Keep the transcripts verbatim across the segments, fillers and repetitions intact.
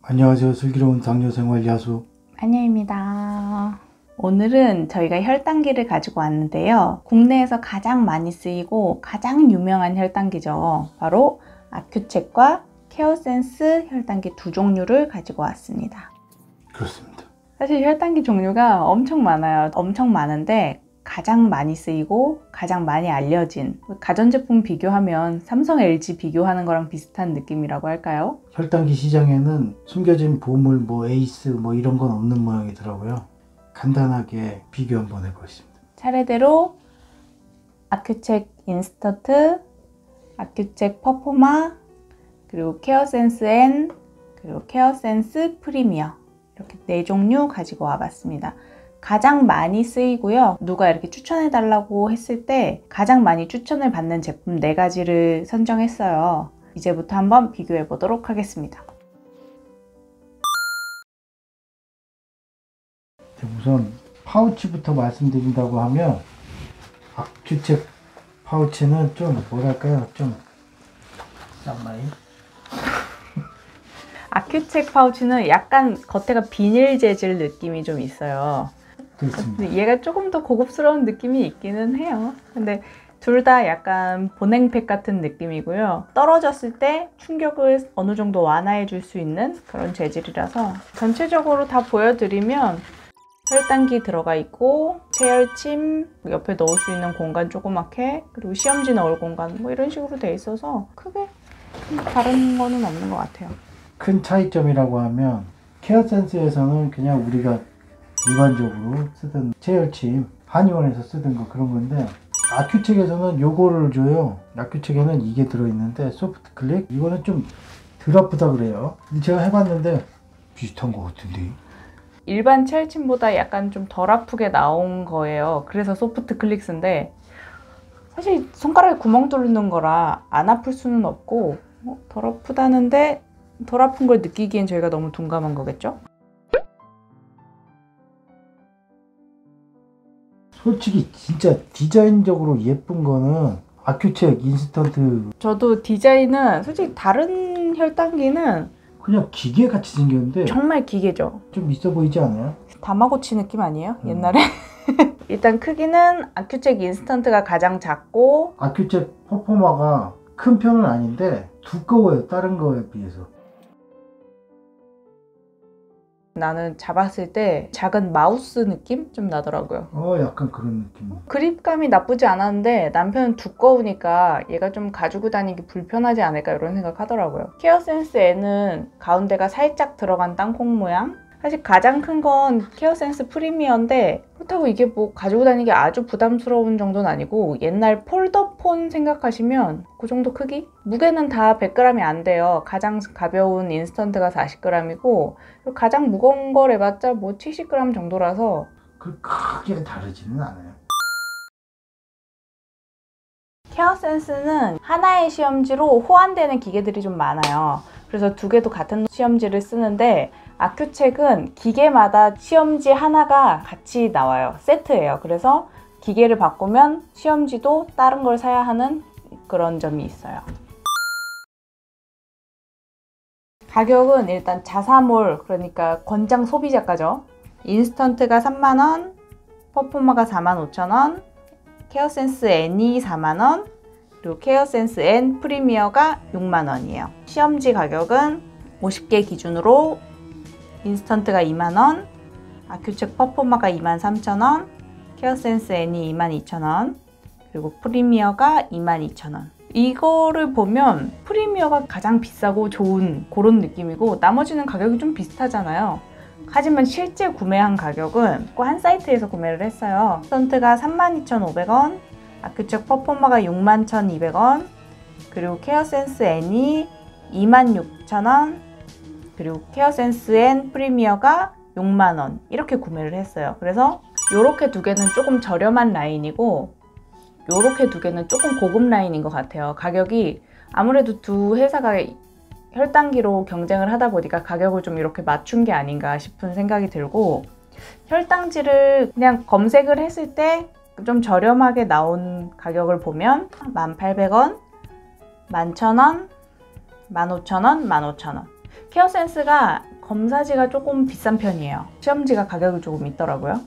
안녕하세요. 슬기로운 당뇨생활 야수 안녕입니다. 오늘은 저희가 혈당기를 가지고 왔는데요. 국내에서 가장 많이 쓰이고 가장 유명한 혈당기죠. 바로 아큐책과 케어센스 혈당기 두 종류를 가지고 왔습니다. 그렇습니다. 사실 혈당기 종류가 엄청 많아요. 엄청 많은데 가장 많이 쓰이고 가장 많이 알려진, 가전제품 비교하면 삼성, 엘지 비교하는 거랑 비슷한 느낌이라고 할까요? 혈당기 시장에는 숨겨진 보물, 뭐 에이스 뭐 이런 건 없는 모양이더라고요. 간단하게 비교 한번 해보겠습니다. 차례대로 아큐책 인스턴트, 아큐책 퍼포마, 그리고 케어센스 N, 그리고 케어센스 프리미어, 이렇게 네 종류 가지고 와봤습니다. 가장 많이 쓰이고요. 누가 이렇게 추천해 달라고 했을 때 가장 많이 추천을 받는 제품 네 가지를 선정했어요. 이제부터 한번 비교해 보도록 하겠습니다. 우선 파우치부터 말씀드린다고 하면 아큐책 파우치는 좀 뭐랄까요, 좀 싼마이? 아큐책 파우치는 약간 겉에가 비닐 재질 느낌이 좀 있어요. 그렇습니다. 얘가 조금 더 고급스러운 느낌이 있기는 해요. 근데 둘 다 약간 보냉팩 같은 느낌이고요. 떨어졌을 때 충격을 어느 정도 완화해 줄 수 있는 그런 재질이라서 전체적으로 다 보여드리면 혈당기 들어가 있고 체열침, 옆에 넣을 수 있는 공간 조그맣게, 그리고 시험지 넣을 공간 뭐 이런 식으로 돼 있어서 크게 다른 거는 없는 것 같아요. 큰 차이점이라고 하면 케어센스에서는 그냥 우리가 일반적으로 쓰던 체열침, 한의원에서 쓰던 거 그런 건데, 아큐책에서는 요거를 줘요. 아큐책에는 이게 들어있는데 소프트 클릭, 이거는 좀 덜 아프다 그래요. 근데 제가 해봤는데 비슷한 것 같은데, 일반 체열침보다 약간 좀 덜 아프게 나온 거예요. 그래서 소프트 클릭스인데 사실 손가락에 구멍 뚫는 거라 안 아플 수는 없고, 어, 덜 아프다는데 덜 아픈 걸 느끼기엔 저희가 너무 둔감한 거겠죠? 솔직히 진짜 디자인적으로 예쁜 거는 아큐책 인스턴트. 저도 디자인은 솔직히 다른 혈당기는 그냥 기계같이 생겼는데 정말 기계죠. 좀 있어 보이지 않아요? 다마고치 느낌 아니에요? 음. 옛날에? 일단 크기는 아큐책 인스턴트가 가장 작고, 아큐책 퍼포마가 큰 편은 아닌데 두꺼워요, 다른 거에 비해서. 나는 잡았을 때 작은 마우스 느낌 좀 나더라고요. 어 약간 그런 느낌. 그립감이 나쁘지 않았는데 남편은 두꺼우니까 얘가 좀 가지고 다니기 불편하지 않을까 이런 생각 하더라고요. 케어센스 N은 가운데가 살짝 들어간 땅콩 모양. 사실 가장 큰 건 케어센스 프리미어인데 그렇다고 이게 뭐 가지고 다니기 아주 부담스러운 정도는 아니고, 옛날 폴더폰 생각하시면 그 정도 크기? 무게는 다 백 그램이 안 돼요. 가장 가벼운 인스턴트가 사십 그램이고 가장 무거운 걸 해봤자 뭐 칠십 그램 정도라서 그 크게 다르지는 않아요. 케어센스는 하나의 시험지로 호환되는 기계들이 좀 많아요. 그래서 두 개도 같은 시험지를 쓰는데, 아큐책은 기계마다 시험지 하나가 같이 나와요. 세트예요. 그래서 기계를 바꾸면 시험지도 다른 걸 사야 하는 그런 점이 있어요. 가격은 일단 자사몰, 그러니까 권장 소비자가죠. 인스턴트가 삼만 원, 퍼포마가 사만 오천 원, 케어센스 N이 사만 원, 그리고 케어센스 N 프리미어가 육만 원이에요. 시험지 가격은 오십 개 기준으로 인스턴트가 이만 원, 아큐책 퍼포마가 이만 삼천 원, 케어센스 N이 이만 이천 원, 그리고 프리미어가 이만 이천 원. 이거를 보면 프리미어가 가장 비싸고 좋은 그런 느낌이고, 나머지는 가격이 좀 비슷하잖아요. 하지만 실제 구매한 가격은 꼭 한 사이트에서 구매를 했어요. 인스턴트가 삼만 이천오백 원, 아큐책 퍼포마가 육만 천이백 원, 그리고 케어센스 N이 이만 육천 원, 그리고 케어센스 N 프리미어가 육만 원, 이렇게 구매를 했어요. 그래서 요렇게 두 개는 조금 저렴한 라인이고 요렇게 두 개는 조금 고급 라인인 것 같아요. 가격이 아무래도 두 회사가 혈당기로 경쟁을 하다 보니까 가격을 좀 이렇게 맞춘 게 아닌가 싶은 생각이 들고, 혈당지를 그냥 검색을 했을 때 좀 저렴하게 나온 가격을 보면 만 팔백 원, 만 천 원, 만 오천 원, 만 오천 원. 케어센스가 검사지가 조금 비싼 편이에요. 시험지가 가격이 조금 있더라고요.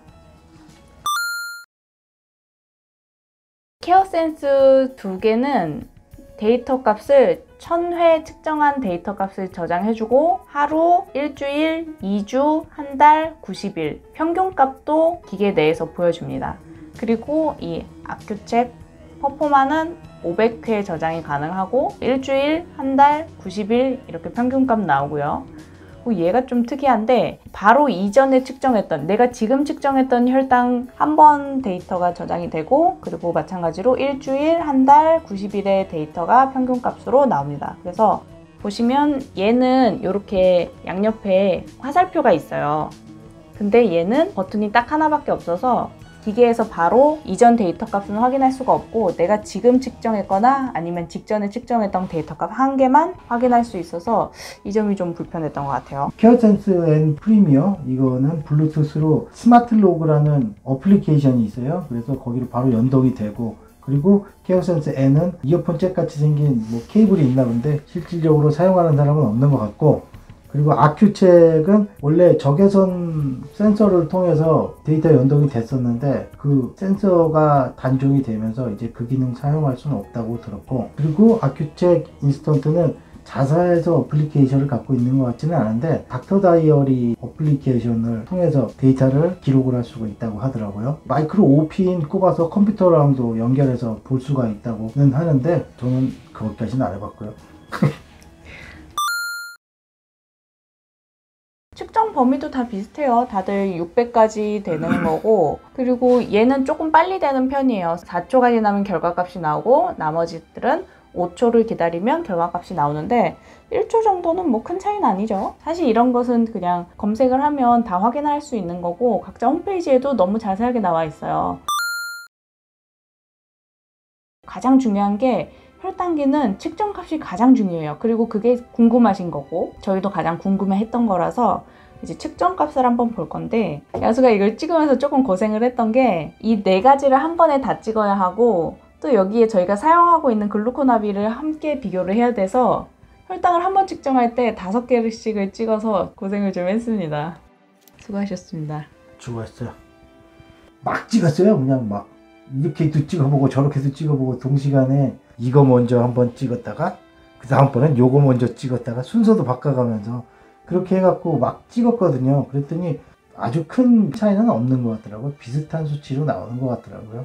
케어센스 두 개는 데이터 값을 천 회 측정한 데이터 값을 저장해주고 하루, 일주일, 이 주, 한 달, 구십 일 평균 값도 기계 내에서 보여줍니다. 그리고 이 아큐책 퍼포마는 오백 회 저장이 가능하고 일주일, 한 달, 구십 일 이렇게 평균값 나오고요. 얘가 좀 특이한데 바로 이전에 측정했던 내가 지금 측정했던 혈당 한 번 데이터가 저장이 되고 그리고 마찬가지로 일주일, 한 달, 구십 일의 데이터가 평균값으로 나옵니다. 그래서 보시면 얘는 이렇게 양옆에 화살표가 있어요. 근데 얘는 버튼이 딱 하나밖에 없어서 기계에서 바로 이전 데이터 값은 확인할 수가 없고 내가 지금 측정했거나 아니면 직전에 측정했던 데이터 값 한 개만 확인할 수 있어서 이 점이 좀 불편했던 것 같아요. 케어센스 N 프리미어 이거는 블루투스로 스마트 로그라는 어플리케이션이 있어요. 그래서 거기로 바로 연동이 되고 그리고 케어센스 N은 이어폰 잭 같이 생긴 뭐 케이블이 있나 본데 실질적으로 사용하는 사람은 없는 것 같고 그리고 아큐책은 원래 적외선 센서를 통해서 데이터 연동이 됐었는데 그 센서가 단종이 되면서 이제 그 기능 사용할 수는 없다고 들었고 그리고 아큐책 인스턴트는 자사에서 어플리케이션을 갖고 있는 것 같지는 않은데 닥터 다이어리 어플리케이션을 통해서 데이터를 기록을 할 수가 있다고 하더라고요. 마이크로 오 핀 꼽아서 컴퓨터랑도 연결해서 볼 수가 있다고는 하는데 저는 그것까지는 안 해봤고요. 측정 범위도 다 비슷해요. 다들 육백까지 되는 거고 그리고 얘는 조금 빨리 되는 편이에요. 사 초가 지나면 결과값이 나오고 나머지들은 오 초를 기다리면 결과값이 나오는데 일 초 정도는 뭐 큰 차이는 아니죠. 사실 이런 것은 그냥 검색을 하면 다 확인할 수 있는 거고 각자 홈페이지에도 너무 자세하게 나와 있어요. 가장 중요한 게 혈당기는 측정값이 가장 중요해요. 그리고 그게 궁금하신 거고 저희도 가장 궁금해했던 거라서 이제 측정값을 한번 볼 건데 야수가 이걸 찍으면서 조금 고생을 했던 게 이 네 가지를 한 번에 다 찍어야 하고 또 여기에 저희가 사용하고 있는 글루코나비를 함께 비교를 해야 돼서 혈당을 한 번 측정할 때 다섯 개씩을 찍어서 고생을 좀 했습니다. 수고하셨습니다. 수고했어요. 막 찍었어요. 그냥 막 이렇게도 찍어보고 저렇게도 찍어보고 동시간에 이거 먼저 한번 찍었다가 그 다음번엔 요거 먼저 찍었다가 순서도 바꿔가면서 그렇게 해갖고 막 찍었거든요. 그랬더니 아주 큰 차이는 없는 것 같더라고요. 비슷한 수치로 나오는 것 같더라고요.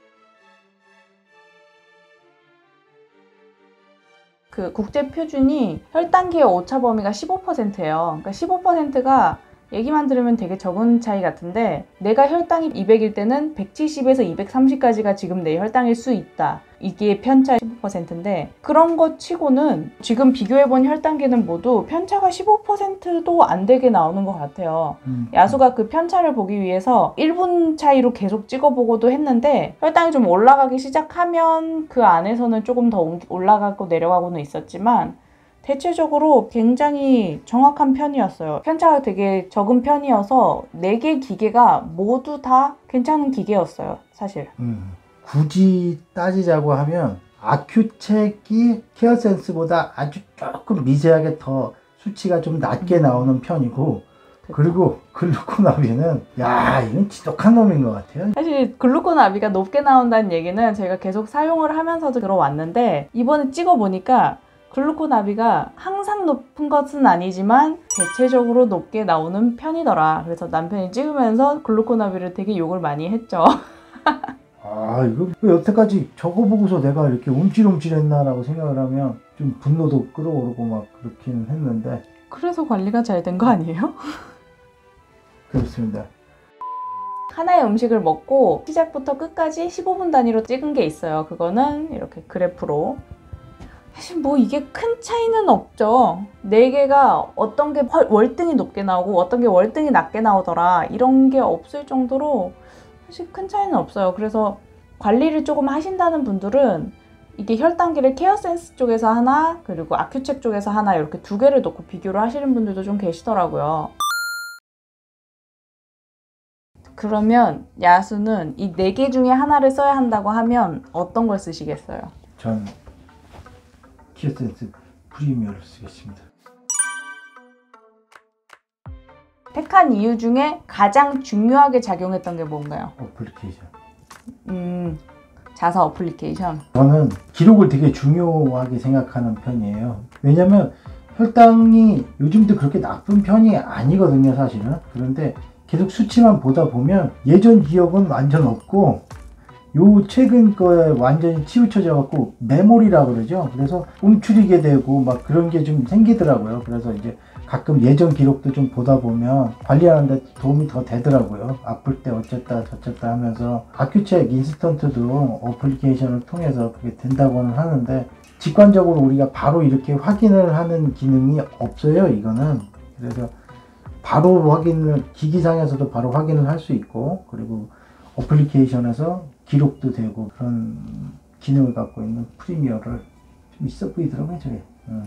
그 국제 표준이 혈당계의 오차 범위가 십오 퍼센트예요. 그러니까 십오 퍼센트가 얘기만 들으면 되게 적은 차이 같은데 내가 혈당이 이백일 때는 백칠십에서 이백삼십까지가 지금 내 혈당일 수 있다. 이게 편차 십오 퍼센트인데 그런 것 치고는 지금 비교해본 혈당계는 모두 편차가 십오 퍼센트도 안 되게 나오는 것 같아요. 음. 야수가 그 편차를 보기 위해서 일 분 차이로 계속 찍어보고도 했는데 혈당이 좀 올라가기 시작하면 그 안에서는 조금 더 올라가고 내려가고는 있었지만 대체적으로 굉장히 정확한 편이었어요. 편차가 되게 적은 편이어서 네 개 기계가 모두 다 괜찮은 기계였어요, 사실. 음, 굳이 따지자고 하면 아큐책이 케어센스보다 아주 조금 미세하게 더 수치가 좀 낮게 나오는 편이고 그쵸. 그리고 글루코나비는 야 이건 지독한 놈인 것 같아요. 사실 글루코나비가 높게 나온다는 얘기는 저희가 계속 사용을 하면서도 들어왔는데 이번에 찍어보니까 글루코나비가 항상 높은 것은 아니지만 대체적으로 높게 나오는 편이더라. 그래서 남편이 찍으면서 글루코나비를 되게 욕을 많이 했죠. 아 이거 왜 여태까지 저거 보고서 내가 이렇게 움찔움찔했나 라고 생각을 하면 좀 분노도 끌어오르고 막 그렇긴 했는데 그래서 관리가 잘 된 거 아니에요? 그렇습니다. 하나의 음식을 먹고 시작부터 끝까지 십오 분 단위로 찍은 게 있어요. 그거는 이렇게 그래프로 사실 뭐 이게 큰 차이는 없죠. 네 개가 어떤 게 월등히 높게 나오고 어떤 게 월등히 낮게 나오더라 이런 게 없을 정도로 사실 큰 차이는 없어요. 그래서 관리를 조금 하신다는 분들은 이게 혈당계를 케어센스 쪽에서 하나 그리고 아큐책 쪽에서 하나 이렇게 두 개를 놓고 비교를 하시는 분들도 좀 계시더라고요. 그러면 야수는 이 네 개 중에 하나를 써야 한다고 하면 어떤 걸 쓰시겠어요? 전 케어센스 프리미어를 쓰겠습니다. 택한 이유 중에 가장 중요하게 작용했던 게 뭔가요? 어플리케이션. 음, 자사 어플리케이션. 저는 기록을 되게 중요하게 생각하는 편이에요. 왜냐면 혈당이 요즘도 그렇게 나쁜 편이 아니거든요, 사실은. 그런데 계속 수치만 보다 보면 예전 기억은 완전 없고 요 최근 거에 완전히 치우쳐져 갖고 메모리라 그러죠. 그래서 움츠리게 되고 막 그런 게 좀 생기더라고요. 그래서 이제 가끔 예전 기록도 좀 보다 보면 관리하는데 도움이 더 되더라고요. 아플 때 어쨌다 저쨌다 하면서 아큐책 인스턴트도 어플리케이션을 통해서 그게 된다고는 하는데 직관적으로 우리가 바로 이렇게 확인을 하는 기능이 없어요, 이거는. 그래서 바로 확인을, 기기상에서도 바로 확인을 할 수 있고, 그리고 어플리케이션에서 기록도 되고, 그런 기능을 갖고 있는 프리미어를 좀 있어 보이더라고요, 저게. 응.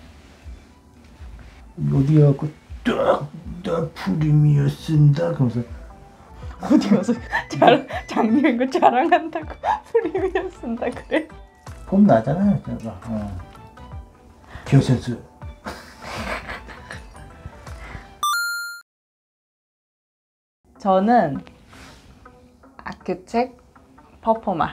어디 가고 딱, 딱 프리미어 쓴다? 그러면서. 어디 가서 자, 장녀인 거 자랑한다고 프리미엄 쓴다 그래? 폼 나잖아요, 제가. 어. 기어센스. 저는 아큐책 퍼포마.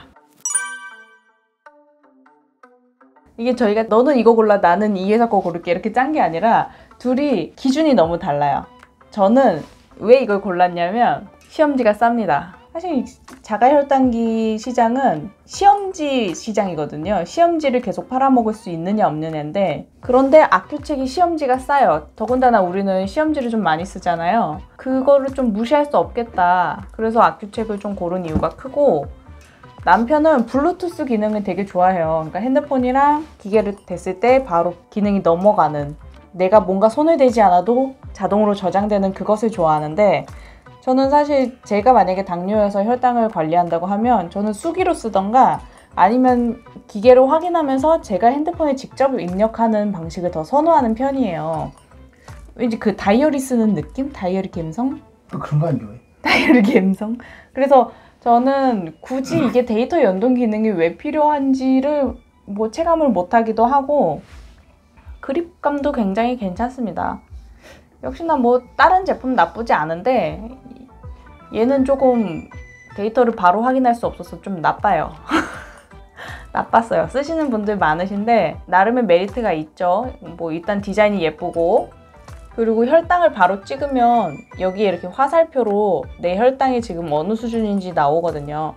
이게 저희가 너는 이거 골라 나는 이 회사 거 고를게 이렇게 짠 게 아니라 둘이 기준이 너무 달라요. 저는 왜 이걸 골랐냐면 시험지가 쌉니다. 사실 자가혈당기 시장은 시험지 시장이거든요. 시험지를 계속 팔아먹을 수 있느냐 없느냐인데, 그런데 아큐책이 시험지가 싸요. 더군다나 우리는 시험지를 좀 많이 쓰잖아요. 그거를 좀 무시할 수 없겠다. 그래서 아큐책을 좀 고른 이유가 크고, 남편은 블루투스 기능을 되게 좋아해요. 그러니까 핸드폰이랑 기계를 댔을 때 바로 기능이 넘어가는, 내가 뭔가 손을 대지 않아도 자동으로 저장되는 그것을 좋아하는데, 저는 사실 제가 만약에 당뇨여서 혈당을 관리한다고 하면 저는 수기로 쓰던가 아니면 기계로 확인하면서 제가 핸드폰에 직접 입력하는 방식을 더 선호하는 편이에요. 왠지 그 다이어리 쓰는 느낌? 다이어리 감성? 그런 거 안 좋아해. 다이어리 감성? 그래서 저는 굳이 이게 데이터 연동 기능이 왜 필요한지를 뭐 체감을 못하기도 하고, 그립감도 굉장히 괜찮습니다. 역시나 뭐 다른 제품 나쁘지 않은데 얘는 조금 데이터를 바로 확인할 수 없어서 좀 나빠요. 나빴어요. 쓰시는 분들 많으신데 나름의 메리트가 있죠. 뭐 일단 디자인이 예쁘고, 그리고 혈당을 바로 찍으면 여기에 이렇게 화살표로 내 혈당이 지금 어느 수준인지 나오거든요.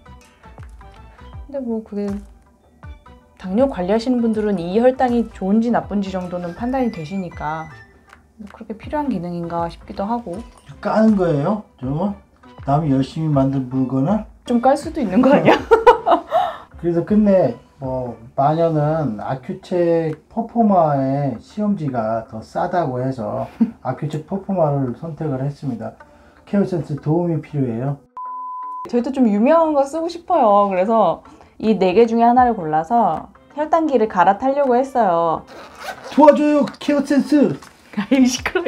근데 뭐 그게 당뇨 관리하시는 분들은 이 혈당이 좋은지 나쁜지 정도는 판단이 되시니까 그렇게 필요한 기능인가 싶기도 하고. 까는 거예요? 저거? 남이 열심히 만든 물건을? 좀 깔 수도 있는 거 아니야? 그래서 끝내 뭐 마녀는 아큐책 퍼포마의 시험지가 더 싸다고 해서 아큐책 퍼포마를 선택을 했습니다. 케어센스 도움이 필요해요. 저희도 좀 유명한 거 쓰고 싶어요. 그래서 이 네 개 중에 하나를 골라서 혈당기를 갈아타려고 했어요. 도와줘요, 케어센스! 아이 시끄러워.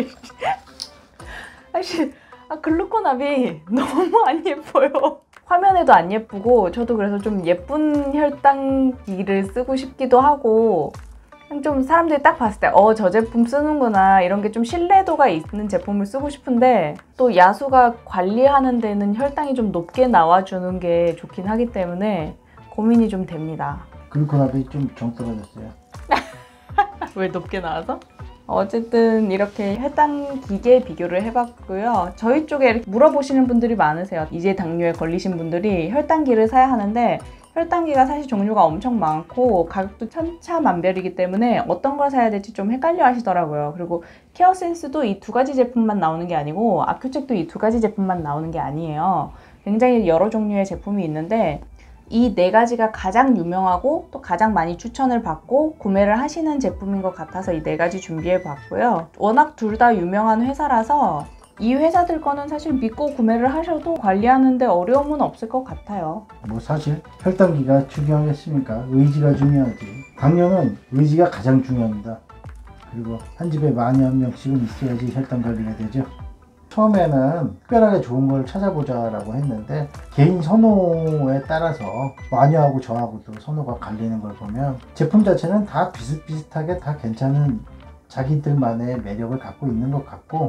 사실 아, 글루코납이 너무 안 예뻐요. 화면에도 안 예쁘고, 저도 그래서 좀 예쁜 혈당기를 쓰고 싶기도 하고, 좀 사람들이 딱 봤을 때 어, 저 제품 쓰는구나, 이런 게 좀 신뢰도가 있는 제품을 쓰고 싶은데, 또 야수가 관리하는 데는 혈당이 좀 높게 나와주는 게 좋긴 하기 때문에 고민이 좀 됩니다. 글루코나도 좀 정 떨어졌어요. 왜 높게 나와서? 어쨌든 이렇게 혈당 기계 비교를 해봤고요. 저희 쪽에 이렇게 물어보시는 분들이 많으세요. 이제 당뇨에 걸리신 분들이 혈당기를 사야 하는데, 혈당기가 사실 종류가 엄청 많고 가격도 천차만별이기 때문에 어떤 걸 사야 될지 좀 헷갈려 하시더라고요. 그리고 케어센스도 이 두 가지 제품만 나오는 게 아니고 아큐책도 이 두 가지 제품만 나오는 게 아니에요. 굉장히 여러 종류의 제품이 있는데, 이 네 가지가 가장 유명하고 또 가장 많이 추천을 받고 구매를 하시는 제품인 것 같아서 이 네 가지 준비해 봤고요. 워낙 둘 다 유명한 회사라서 이 회사들 거는 사실 믿고 구매를 하셔도 관리하는데 어려움은 없을 것 같아요. 뭐 사실 혈당기가 중요하겠습니까? 의지가 중요하지. 당뇨는 의지가 가장 중요합니다. 그리고 한 집에 만이 한 명씩은 있어야지 혈당 관리가 되죠. 처음에는 특별하게 좋은 걸 찾아보자 라고 했는데, 개인 선호에 따라서 마녀하고 저하고도 선호가 갈리는 걸 보면 제품 자체는 다 비슷비슷하게 다 괜찮은 자기들만의 매력을 갖고 있는 것 같고,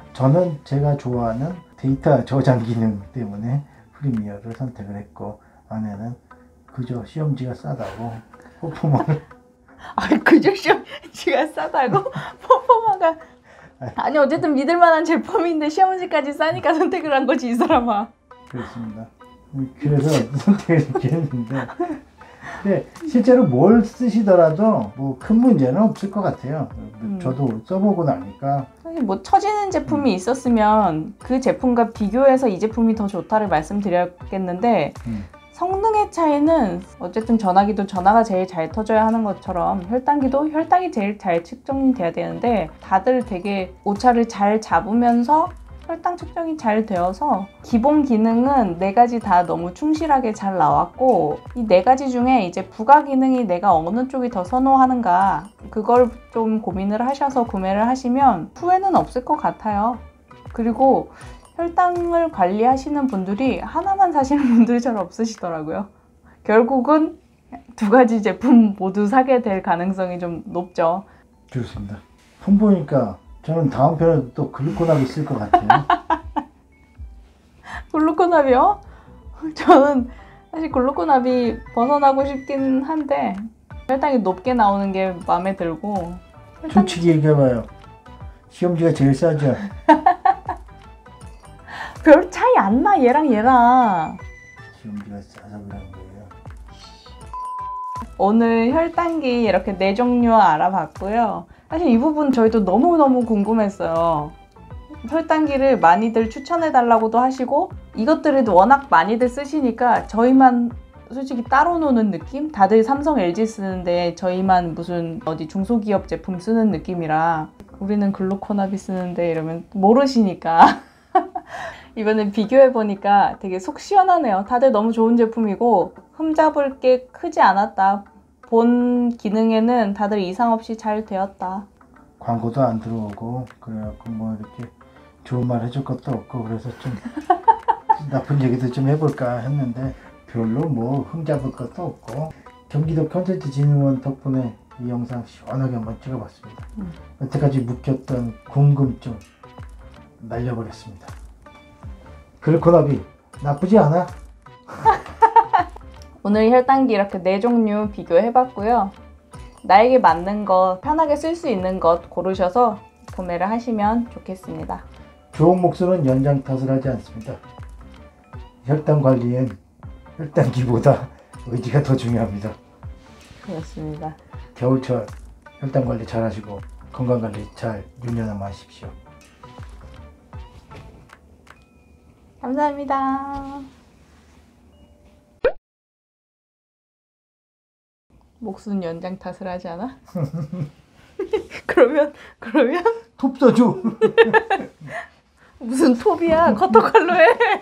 저는 제가 좋아하는 데이터 저장 기능 때문에 프리미어를 선택을 했고, 아내는 그저 시험지가 싸다고 퍼포머를 아, 그저 시험지가 싸다고? 퍼포마가 아니 어쨌든 믿을만한 제품인데 시험지까지 싸니까 선택을 한 거지 이 사람아. 그렇습니다. 그래서 선택을 이렇게 했는데, 근데 실제로 뭘 쓰시더라도 뭐 큰 문제는 없을 것 같아요. 음. 저도 써보고 나니까. 사실 뭐 처지는 제품이 있었으면 그 제품과 비교해서 이 제품이 더 좋다를 말씀드렸겠는데 음. 성능의 차이는 어쨌든 전화기도 전화가 제일 잘 터져야 하는 것처럼 혈당기도 혈당이 제일 잘 측정이 돼야 되는데 다들 되게 오차를 잘 잡으면서 혈당 측정이 잘 되어서 기본 기능은 네 가지 다 너무 충실하게 잘 나왔고, 이 네 가지 중에 이제 부가 기능이 내가 어느 쪽이 더 선호하는가 그걸 좀 고민을 하셔서 구매를 하시면 후회는 없을 것 같아요. 그리고 혈당을 관리하시는 분들이 하나만 사시는 분들이 잘 없으시더라고요. 결국은 두 가지 제품 모두 사게 될 가능성이 좀 높죠. 좋습니다. 풍부니까 저는 다음 편에도 또 글루코납이 있을 것 같아요. 글루코납이요? 저는 사실 글루코납이 벗어나고 싶긴 한데 혈당이 높게 나오는 게 마음에 들고. 혈당... 솔직히 얘기해봐요. 시험지가 제일 싸죠? 별 차이 안 나, 얘랑 얘랑. 시험지가 싸서 그런 거예요. 오늘 혈당기 이렇게 네 종류 알아봤고요. 사실 이 부분 저희도 너무너무 궁금했어요. 혈당기를 많이들 추천해달라고도 하시고 이것들을 워낙 많이들 쓰시니까 저희만 솔직히 따로 노는 느낌? 다들 삼성, 엘지 쓰는데 저희만 무슨 어디 중소기업 제품 쓰는 느낌이라 우리는 글루코나비 쓰는데 이러면 모르시니까 이번엔 비교해보니까 되게 속 시원하네요. 다들 너무 좋은 제품이고 흠잡을 게 크지 않았다. 본 기능에는 다들 이상 없이 잘 되었다. 광고도 안 들어오고 그래갖고 뭐 이렇게 좋은 말 해줄 것도 없고 그래서 좀 나쁜 얘기도 좀 해볼까 했는데 별로 뭐 흠잡을 것도 없고 경기도 콘텐츠진흥원 덕분에 이 영상 시원하게 한번 찍어봤습니다. 음. 여태까지 묵혔던 궁금증 날려버렸습니다. 글루코나비 나쁘지 않아? 오늘 혈당기 이렇게 네 종류 비교해봤고요. 나에게 맞는 것, 편하게 쓸 수 있는 것 고르셔서 구매를 하시면 좋겠습니다. 좋은 목수는 연장 탓을 하지 않습니다. 혈당 관리엔 혈당기보다 의지가 더 중요합니다. 그렇습니다. 겨울철 혈당 관리 잘 하시고 건강 관리 잘 유념 하십시오. 감사합니다. 목순 연장 탓을 하지 않아? 그러면 그러면 톱 써줘. 무슨 톱이야? 커터칼로 해.